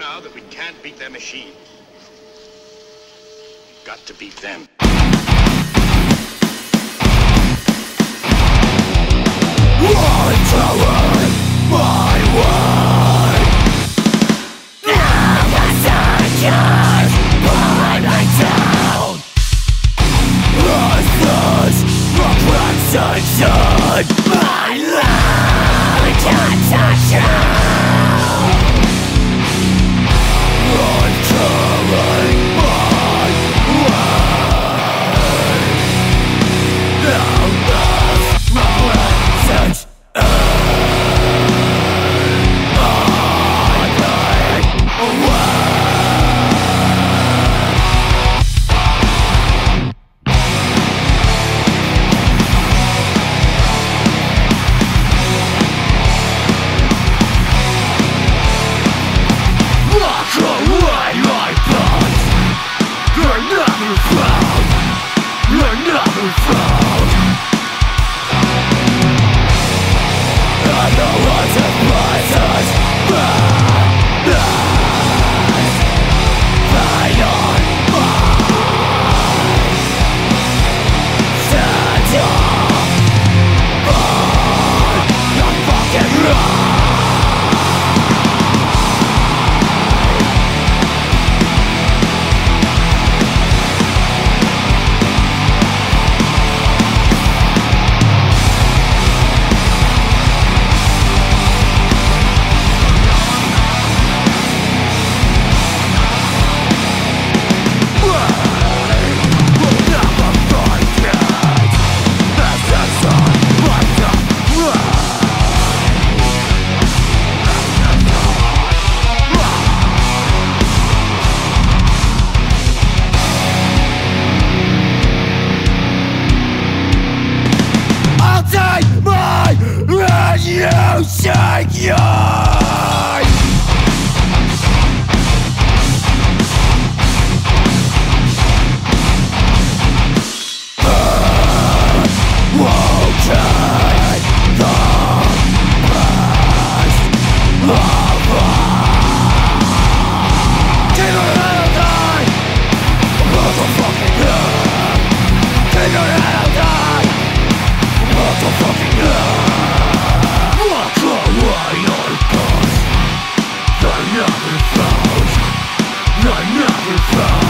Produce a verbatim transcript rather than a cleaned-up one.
now that we can't beat their machine. We've got to beat them. One tower, my way. Now the sun shines behind my town. Restless, reflection, sun. My love, I can't touch you. I'm telling my way. Now the reflections. You take yours. Uh, won't take the best of us. Keep your head up high. Motherfucking yeah. Keep your head up high. Motherfucking yeah. They're never found. They're never found.